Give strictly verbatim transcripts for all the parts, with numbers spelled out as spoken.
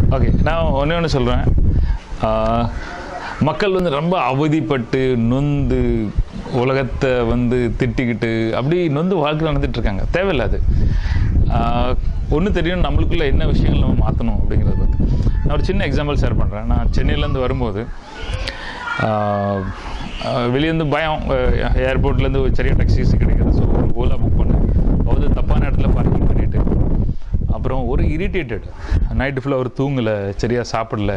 Okay, நான் ஒன்றே ஒன்று சொல்கிறேன். மக்கள் வந்து ரொம்ப அவதிப்பட்டு நொந்து உலகத்தை வந்து திட்டிக்கிட்டு அப்படி நொந்து வாழ்க்கை நடந்துட்டுருக்காங்க. தேவையில்லை அது. ஒன்று தெரியும், நம்மளுக்குள்ளே என்ன விஷயங்கள் நம்ம மாற்றணும் அப்படிங்கிறத பற்றி. நான் ஒரு சின்ன எக்ஸாம்பிள் ஷேர் பண்ணுறேன். நான் சென்னையிலேருந்து வரும்போது வெளியேருந்து பயம், ஏர்போர்ட்லேருந்து ஒரு சரியாக டாக்ஸிஸ் கிடைக்காது. ஸோ ஒரு ஓலா புக் பண்ணேன். அதாவது தப்பான இடத்துல பார்க்கிங் பண்ணிவிட்டு, அப்புறம் ஒரு இரிட்டேட்டட், நைட்டு ஃபுல்லாக ஒரு தூங்கலை, சரியாக சாப்பிடல,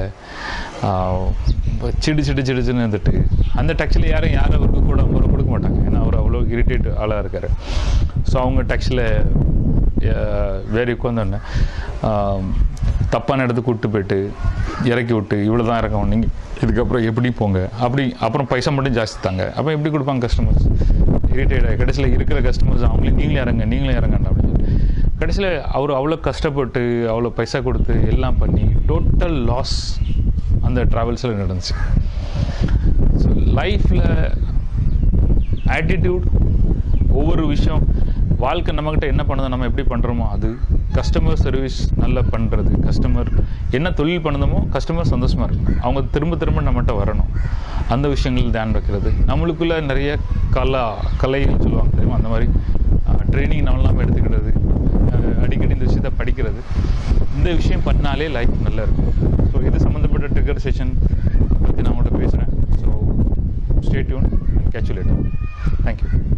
சிடு சிடு சிடுச்சுன்னு இருந்துட்டு அந்த டாக்ஸியில் யாரும் யாரும் அவருக்கு கூட ஒரு கொடுக்க மாட்டாங்க. ஏன்னா அவர் அவ்வளோ இரிட்டேட் ஆளாக இருக்கார். ஸோ அவங்க டாக்ஸியில் வேறு உட்காந்தோடனே தப்பான இடத்துக்கு கூப்பிட்டு போய்ட்டு இறக்கி விட்டு இவ்வளோ தான் இறக்கணும், நீங்கள் இதுக்கப்புறம் எப்படி போங்க அப்படி, அப்புறம் பைசா மட்டும் ஜாஸ்தி தாங்க. அப்போ எப்படி கொடுப்பாங்க கஸ்டமர்ஸ்? இரிட்டேட் ஆகி கடைசியில் இருக்கிற கஸ்டமர்ஸ் அவங்களே நீங்களே இறங்க நீங்களே இறங்கண்ணா அப்படின்னு சொல்லி கடைசியில் அவர் அவ்வளோ கஷ்டப்பட்டு அவ்வளோ பைசா கொடுத்து எல்லாம் பண்ணி டோட்டல் லாஸ் அந்த ட்ராவல்ஸில் நடந்துச்சு. ஸோ லைஃப்பில் ஆட்டிடியூட், ஒவ்வொரு விஷயம், வாழ்க்கை நம்மக்கிட்ட என்ன பண்ணுதோ நம்ம எப்படி பண்ணுறோமோ அது, கஸ்டமர் சர்வீஸ் நல்லா பண்ணுறது, கஸ்டமர் என்ன தொழில் பண்ணுதமோ கஸ்டமர் சந்தோஷமாக இருக்கணும், அவங்க திரும்ப திரும்ப நம்மகிட்ட வரணும், அந்த விஷயங்கள் தியானம் வைக்கிறது. நம்மளுக்குள்ளே நிறைய கலா கலைகள் சொல்லுவாங்க தெரியுமா, அந்த மாதிரி ட்ரைனிங் நம்மளாம் எடுத்துக்கிறது, அடிக்கடி இந்த விஷயத்தை படிக்கிறது, இந்த விஷயம் பண்ணாலே லைஃப் நல்லா இருக்கும். ஸோ இது சம்மந்தப்பட்ட ட்ரிகர் செஷன் பற்றி நான் உங்கள்கிட்ட பேசுகிறேன். So stay tune and catch you later. Thank you.